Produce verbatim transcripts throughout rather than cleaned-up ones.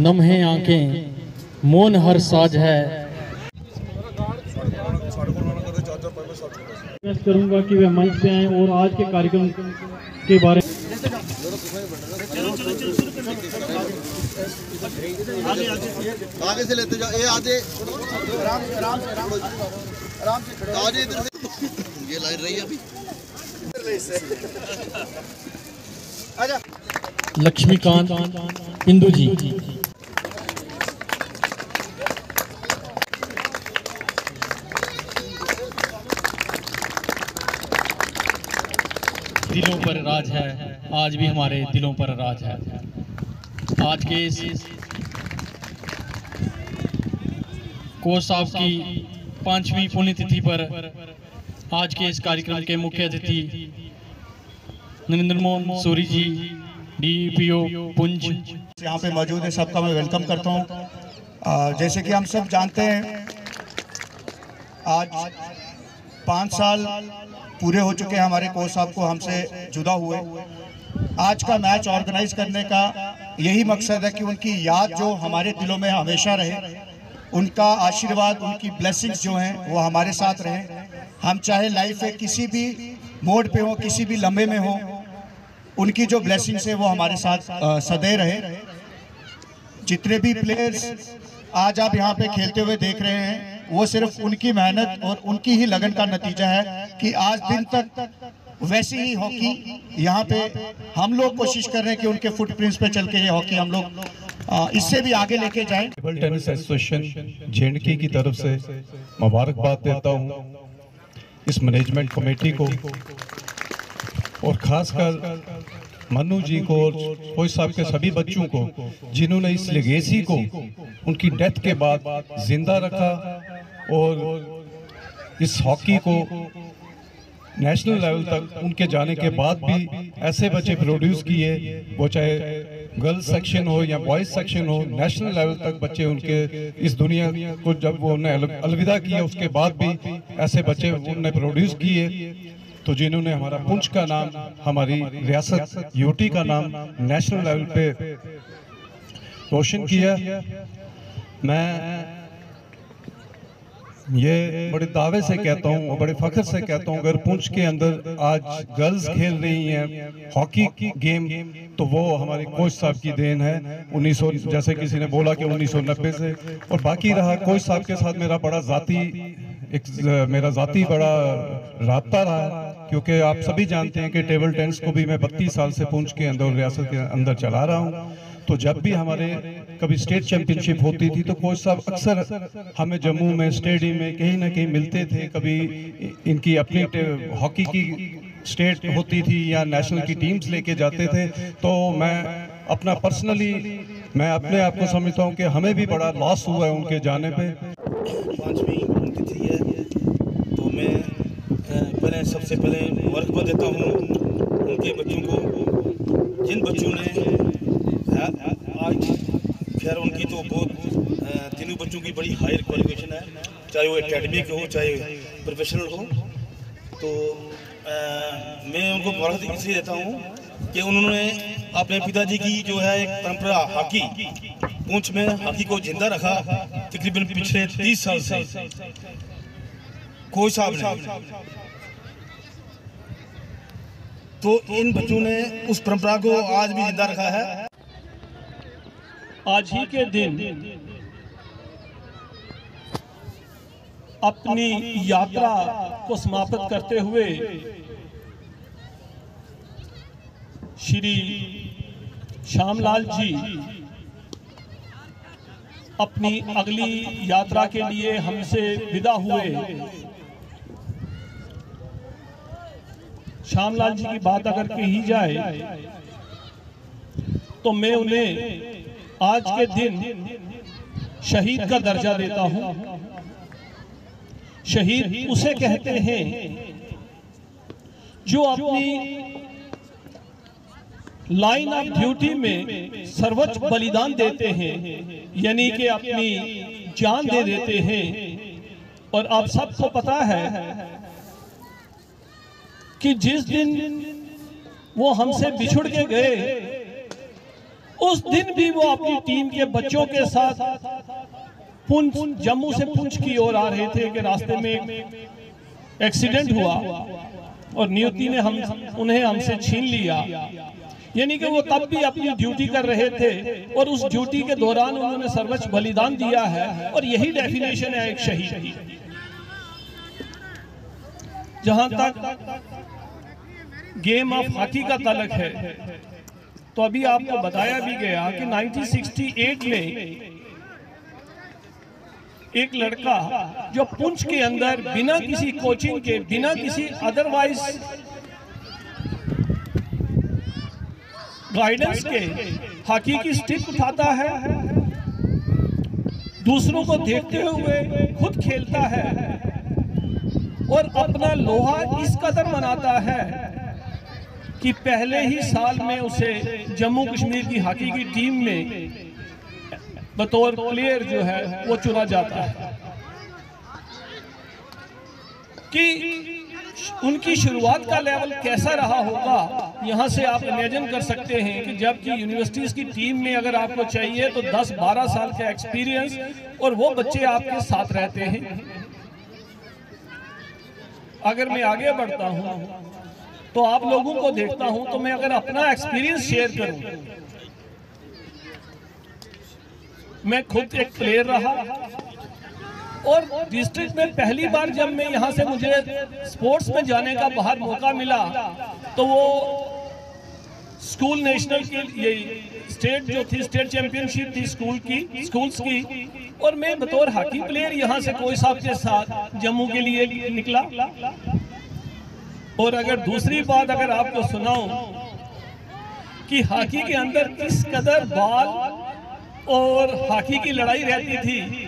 नम है आंखें, मौन हर साज है। करूंगा कि वे मंच पे आए और आज के कार्यक्रम के बारे में आगे से लेते जाओ। ये आगे आराम से आराम से आराम से आगे इधर से ये लाइन रही है अभी। आजा लक्ष्मीकांत इंदू जी। दिलों पर राज है, आज भी हमारे दिलों पर राज है। आज के इस कोच साहब की पांचवी पुण्यतिथि पर आज के इस कार्यक्रम के मुख्य अतिथि नरेंद्र मोहन सूरी जी, डीपीओ पुंछ यहाँ पे मौजूद है। सबका मैं वेलकम करता हूँ। जैसे कि हम सब जानते हैं, आज पाँच साल पूरे हो चुके हैं हमारे कोच साहब को हमसे जुदा हुए। आज का मैच ऑर्गेनाइज करने का यही मकसद है कि उनकी याद जो हमारे दिलों में हमेशा रहे, उनका आशीर्वाद, उनकी ब्लेसिंग्स जो हैं वो हमारे साथ रहें। हम चाहे लाइफ में किसी भी मोड़ पे हो, किसी भी लम्हे में हो, उनकी जो ब्लेसिंग्स है वो हमारे साथ सदैव रहे। जितने भी प्लेयर्स आज आप यहाँ पे खेलते हुए देख रहे हैं, वो सिर्फ उनकी मेहनत और उनकी ही लगन का नतीजा है कि आज दिन तक वैसी ही हॉकी यहाँ पे हम लोग कोशिश कर रहे हैं कि उनके फुटप्रिंट्स पे चल के ये हॉकी हम लोग इससे भी आगे लेके जाएं। टेबल टेनिस एसोसिएशन जेएंडके की तरफ से मुबारकबाद देता हूँ इस मैनेजमेंट कमेटी को और खासकर मनु जी को और कोच साहब के सभी बच्चों को, जिन्होंने इस लेगेसी को उनकी डेथ के बाद जिंदा रखा और इस हॉकी को नेशनल लेवल तक उनके जाने के बाद भी ऐसे बच्चे प्रोड्यूस किए, वो चाहे गर्ल्स सेक्शन हो या बॉयज सेक्शन हो, नेशनल लेवल तक बच्चे उनके इस दुनिया को जब वो उन्हें अलविदा किया उसके बाद भी ऐसे बच्चे उन्होंने प्रोड्यूस किए। तो जिन्होंने हमारा पुंछ का नाम, हमारी रियासत यूटी का नाम नेशनल लेवल पे रोशन किया। मैं ये बड़े दावे से कहता हूँ और बड़े फख्र से कहता हूँ, अगर पुंछ के अंदर आज गर्ल्स खेल रही हैं हॉकी गेम, तो वो हमारे कोच साहब की देन है। उन्नीस सौ जैसे किसी ने बोला कि उन्नीस सौ नब्बे से। और बाकी रहा कोच साहब के साथ मेरा बड़ा जाती एक मेरा जाती बड़ा राब्ता रहा, क्योंकि आप सभी जानते हैं कि टेबल टेनिस को भी मैं बत्तीस साल से पुंछ के अंदर रियासत के अंदर चला रहा हूँ। तो जब भी हमारे कभी स्टेट चैंपियनशिप होती थी तो कोच साहब अक्सर हमें जम्मू में स्टेडियम में कहीं ना कहीं मिलते थे। कभी इनकी अपनी हॉकी की स्टेट होती थी या नेशनल की टीम्स लेके जाते थे। तो मैं अपना पर्सनली मैं अपने आप को समझता हूँ कि हमें भी बड़ा लॉस हुआ है उनके जाने पे। पाँचवीं पुण्यतिथि है, तो मैं पहले सबसे पहले मुबारकबाद देता हूँ उनके बच्चों को, जिन बच्चों ने आज खैर उनकी तो बहुत तीनों बच्चों की बड़ी हायर क्वालिफिकेशन है, चाहे वो एकेडमिक हो चाहे प्रोफेशनल हो। तो आ, मैं उनको मुबारकबाद इसलिए देता हूँ कि उन्होंने अपने पिताजी की जो है एक परंपरा हॉकी पुंछ में हॉकी को जिंदा रखा तकरीबन पिछले तीस साल से कोच साहब ने। तो इन बच्चों ने उस परंपरा को आज भी जिंदा रखा है। आज ही के दिन अपनी यात्रा को समाप्त करते हुए श्री श्यामलाल जी अपनी अगली यात्रा के लिए हमसे विदा हुए। श्यामलाल जी की बात अगर कही जाए तो मैं उन्हें आज के दिन शहीद का दर्जा देता हूं। शहीद उसे कहते हैं जो अपनी लाइन ऑफ ड्यूटी में सर्वोच्च बलिदान देते हैं, यानी कि अपनी जान दे देते हैं। और आप सबको पता है कि जिस दिन वो हमसे बिछुड़ के गए उस दिन भी वो अपनी टीम के बच्चों के साथ पुंछ, जम्मू से पुंछ की ओर आ रहे थे कि रास्ते में एक एक्सीडेंट हुआ और नियति ने हम उन्हें हमसे छीन लिया। यानी कि वो तब भी अपनी ड्यूटी कर रहे थे और उस ड्यूटी के दौरान उन्होंने सर्वोच्च बलिदान दिया है, और यही डेफिनेशन है एक शहीद। जहां तक गेम ऑफ हॉकी का ताल्लुक है, तो अभी आपको बताया भी गया कि उन्नीस सौ अड़सठ में एक लड़का जो पुंछ के अंदर बिना किसी कोचिंग के, बिना किसी अदरवाइज गाइडेंस के हॉकी की स्टिक उठाता है, दूसरों को देखते हुए खुद खेलता है और अपना लोहा इस कदर मनाता है कि पहले ही साल में उसे जम्मू कश्मीर की हॉकी की टीम में बतौर प्लेयर जो है वो चुना जाता है। कि उनकी शुरुआत का लेवल कैसा रहा होगा, यहाँ से आप इमेजिन कर सकते हैं कि जबकि यूनिवर्सिटीज़ की टीम में अगर आपको चाहिए तो दस बारह साल का एक्सपीरियंस, और वो बच्चे आपके साथ रहते हैं। अगर मैं आगे बढ़ता हूँ तो आप लोगों को देखता हूँ, तो मैं अगर अपना एक्सपीरियंस शेयर करूँ, मैं खुद एक प्लेयर रहा और डिस्ट्रिक्ट में पहली बार जब मैं यहाँ से मुझे स्पोर्ट्स में जाने का बाहर मौका मिला, तो वो स्कूल नेशनल की ये स्टेट जो थी, स्टेट चैंपियनशिप थी स्कूल की स्कूल्स की, और मैं बतौर हॉकी प्लेयर यहाँ से कोच साहब के साथ जम्मू के लिए निकला। और अगर दूसरी बात अगर आपको सुनाऊं कि हॉकी के अंदर किस कदर बॉल और हॉकी की लड़ाई रहती थी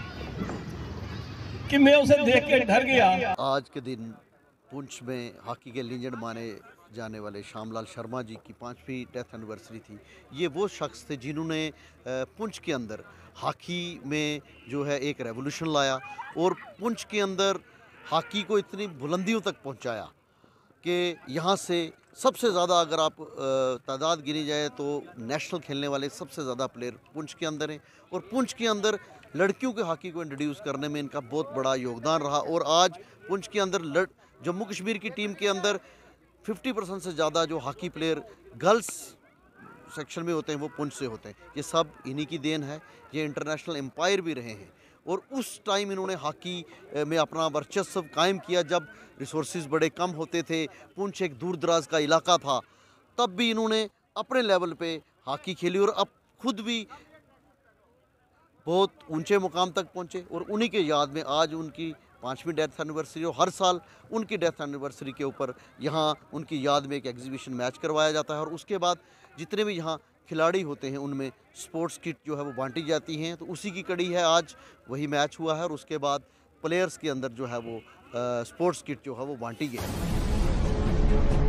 कि मैं उसे देख के डर गया। आज के दिन पुंछ में हॉकी के लीजेंड माने जाने वाले श्यामलाल शर्मा जी की पाँचवीं डेथ एनिवर्सरी थी। ये वो शख्स थे जिन्होंने पुंछ के अंदर हॉकी में जो है एक रेवोल्यूशन लाया और पुंछ के अंदर हॉकी को इतनी बुलंदियों तक पहुंचाया कि यहाँ से सबसे ज़्यादा अगर आप तादाद गिनी जाए तो नेशनल खेलने वाले सबसे ज़्यादा प्लेयर पुंछ के अंदर हैं, और पुंछ के अंदर लड़कियों के हॉकी को इंट्रोड्यूस करने में इनका बहुत बड़ा योगदान रहा। और आज पुंछ के अंदर लड़ जम्मू कश्मीर की टीम के अंदर पचास परसेंट से ज़्यादा जो हॉकी प्लेयर गर्ल्स सेक्शन में होते हैं वो पुंछ से होते हैं। ये सब इन्हीं की देन है। ये इंटरनेशनल एम्पायर भी रहे हैं और उस टाइम इन्होंने हॉकी में अपना वर्चस्व कायम किया जब रिसोर्सेज बड़े कम होते थे। पुंछ एक दूर दराज का इलाका था, तब भी इन्होंने अपने लेवल पे हॉकी खेली और अब खुद भी बहुत ऊंचे मुकाम तक पहुंचे। और उन्हीं के याद में आज उनकी पाँचवीं डेथ एनिवर्सरी, और हर साल उनकी डेथ एनिवर्सरी के ऊपर यहाँ उनकी याद में एक एग्जीबिशन मैच करवाया जाता है। और उसके बाद जितने भी यहाँ खिलाड़ी होते हैं उनमें स्पोर्ट्स किट जो है वो बांटी जाती हैं। तो उसी की कड़ी है, आज वही मैच हुआ है और उसके बाद प्लेयर्स के अंदर जो है वो स्पोर्ट्स किट जो है वो बांटी गई।